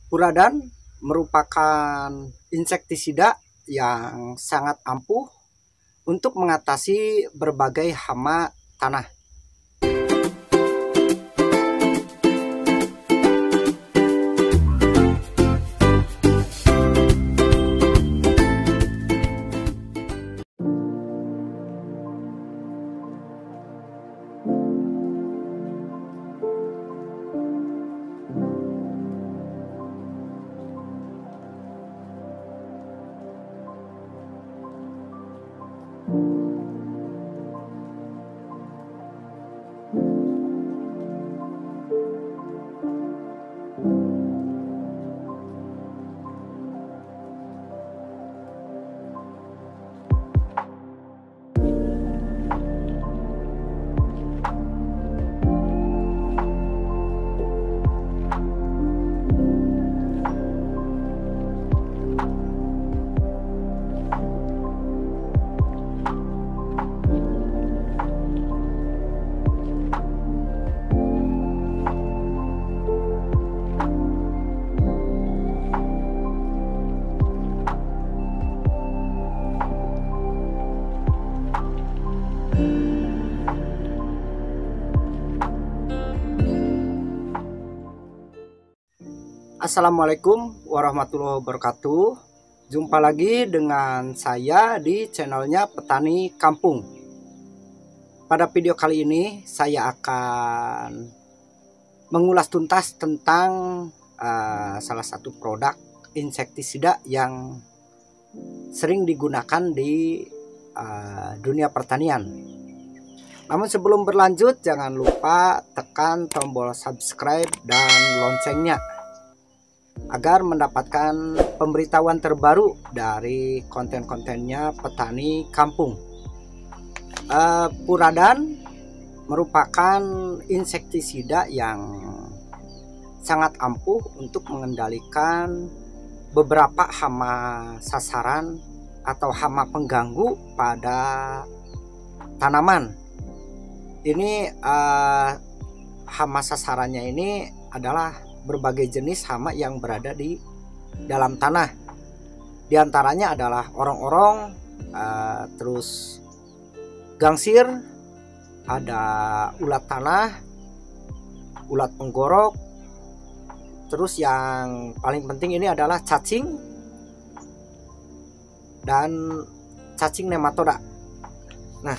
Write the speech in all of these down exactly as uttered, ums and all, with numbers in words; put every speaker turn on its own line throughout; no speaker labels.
Furadan merupakan insektisida yang sangat ampuh untuk mengatasi berbagai hama tanah. Assalamualaikum warahmatullahi wabarakatuh. Jumpa lagi dengan saya di channelnya Petani Kampung. Pada video kali ini saya akan mengulas tuntas tentang uh, salah satu produk insektisida yang sering digunakan di uh, dunia pertanian. Namun sebelum berlanjut, jangan lupa tekan tombol subscribe dan loncengnya agar mendapatkan pemberitahuan terbaru dari konten-kontennya Petani Kampung. Uh, Furadan merupakan insektisida yang sangat ampuh untuk mengendalikan beberapa hama sasaran atau hama pengganggu pada tanaman. Ini uh, hama sasarannya ini adalah berbagai jenis hama yang berada di dalam tanah. Di antaranya adalah orong-orong, uh, terus gangsir, ada ulat tanah, ulat penggorok, terus yang paling penting ini adalah cacing dan cacing nematoda. Nah,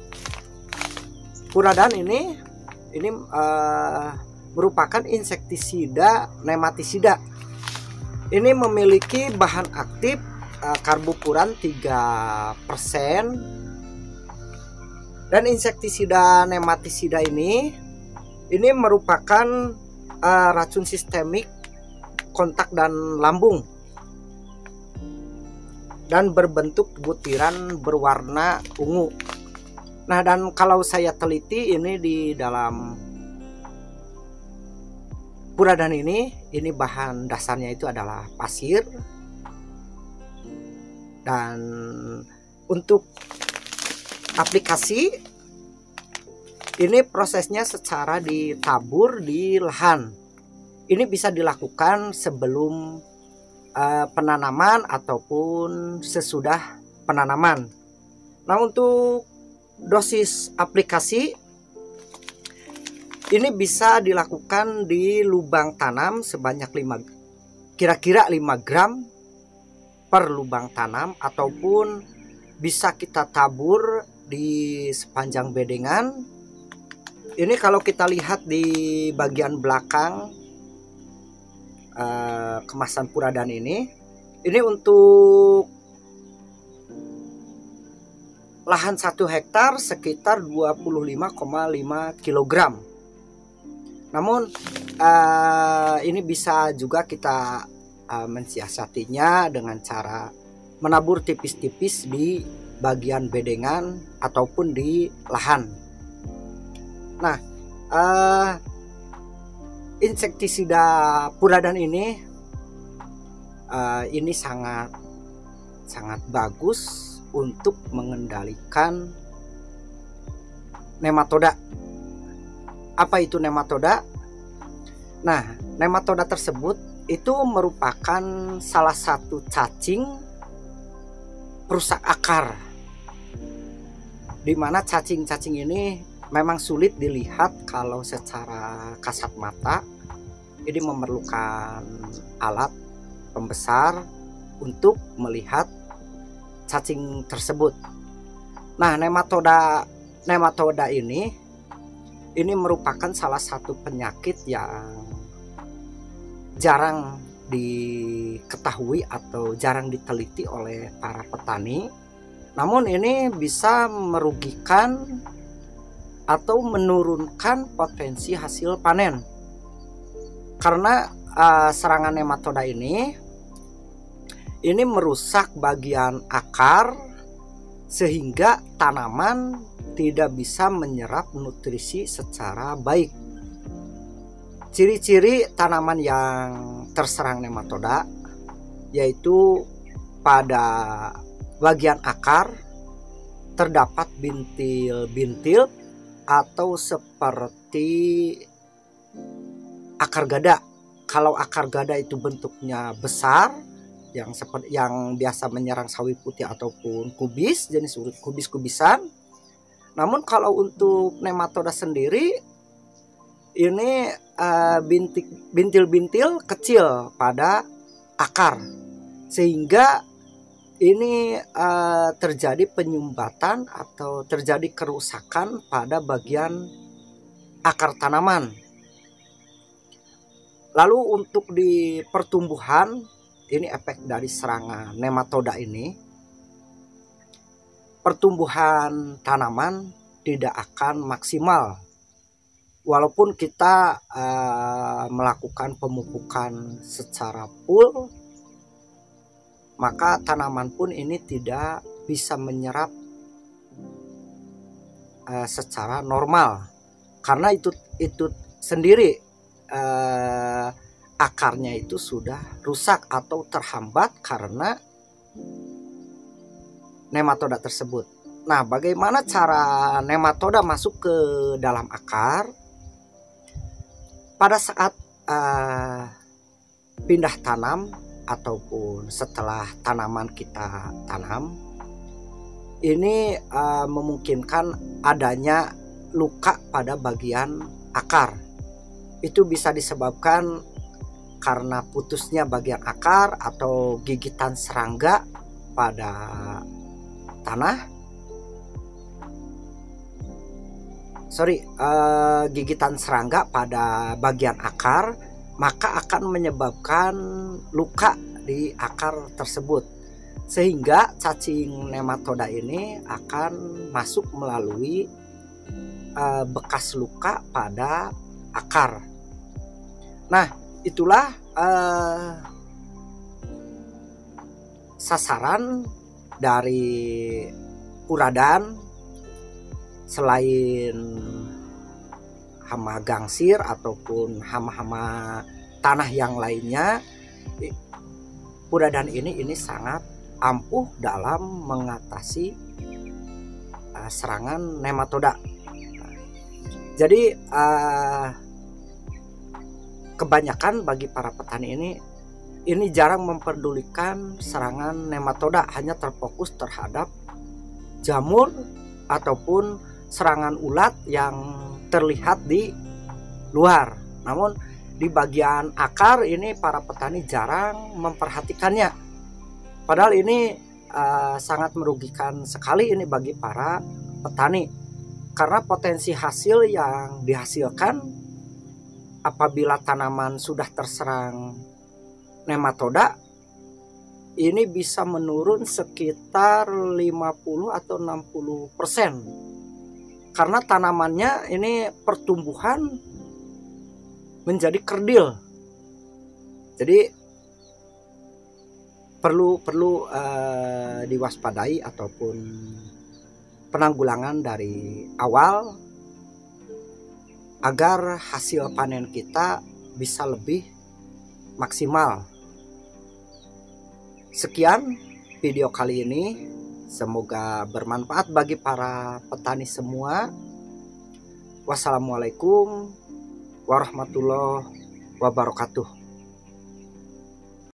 Furadan ini ini uh, merupakan insektisida nematisida. Ini memiliki bahan aktif uh, karbofuran tiga persen. Dan insektisida nematisida ini ini merupakan uh, racun sistemik kontak dan lambung dan berbentuk butiran berwarna ungu. Nah, dan kalau saya teliti ini di dalam Furadan ini, ini bahan dasarnya itu adalah pasir. Dan untuk aplikasi, ini prosesnya secara ditabur di lahan. Ini bisa dilakukan sebelum uh, penanaman ataupun sesudah penanaman. Nah, untuk dosis aplikasi ini bisa dilakukan di lubang tanam sebanyak lima kira-kira lima gram per lubang tanam, ataupun bisa kita tabur di sepanjang bedengan. Ini kalau kita lihat di bagian belakang uh, kemasan Furadan ini, ini untuk lahan satu hektar sekitar dua puluh lima koma lima kilogram. Namun uh, ini bisa juga kita uh, mensiasatinya dengan cara menabur tipis-tipis di bagian bedengan ataupun di lahan. Nah, uh, insektisida Furadan ini uh, ini sangat sangat bagus untuk mengendalikan nematoda. Apa itu nematoda? Nah, nematoda tersebut itu merupakan salah satu cacing perusak akar, di mana cacing-cacing ini memang sulit dilihat kalau secara kasat mata. Ini memerlukan alat pembesar untuk melihat cacing tersebut. Nah, nematoda nematoda ini ini merupakan salah satu penyakit yang jarang diketahui atau jarang diteliti oleh para petani. Namun ini bisa merugikan atau menurunkan potensi hasil panen. Karena uh, serangan nematoda ini ini merusak bagian akar sehingga tanaman tidak bisa menyerap nutrisi secara baik. Ciri-ciri tanaman yang terserang nematoda yaitu pada bagian akar terdapat bintil-bintil atau seperti akar gada. Kalau akar gada itu bentuknya besar, yang seperti yang biasa menyerang sawi putih ataupun kubis, jenis kubis-kubisan. Namun kalau untuk nematoda sendiri ini uh, bintil-bintil kecil pada akar, sehingga ini uh, terjadi penyumbatan atau terjadi kerusakan pada bagian akar tanaman. Lalu untuk di pertumbuhan, ini efek dari serangan nematoda ini, pertumbuhan tanaman tidak akan maksimal. Walaupun kita uh, melakukan pemupukan secara full, maka tanaman pun ini tidak bisa menyerap uh, secara normal. Karena itu itu sendiri Uh, akarnya itu sudah rusak atau terhambat karena nematoda tersebut. Nah, bagaimana cara nematoda masuk ke dalam akar? Pada saat uh, pindah tanam ataupun setelah tanaman kita tanam, ini uh, memungkinkan adanya luka pada bagian akar. Itu bisa disebabkan karena putusnya bagian akar atau gigitan serangga pada tanah. Sorry, uh, gigitan serangga pada bagian akar, maka akan menyebabkan luka di akar tersebut. Sehingga cacing nematoda ini akan masuk melalui uh, bekas luka pada akar. Nah, itulah uh, sasaran dari uradan. Selain hama gangsir ataupun hama-hama tanah yang lainnya, uradan ini ini sangat ampuh dalam mengatasi uh, serangan nematoda. Jadi uh, kebanyakan bagi para petani ini ini jarang memperdulikan serangan nematoda, hanya terfokus terhadap jamur ataupun serangan ulat yang terlihat di luar. Namun di bagian akar ini para petani jarang memperhatikannya. Padahal ini uh, sangat merugikan sekali ini bagi para petani, karena potensi hasil yang dihasilkan apabila tanaman sudah terserang nematoda ini bisa menurun sekitar lima puluh atau enam puluh persen, karena tanamannya ini pertumbuhan menjadi kerdil. Jadi perlu perlu uh, diwaspadai ataupun penanggulangan dari awal agar hasil panen kita bisa lebih maksimal. Sekian video kali ini, semoga bermanfaat bagi para petani semua. Wassalamualaikum warahmatullahi wabarakatuh.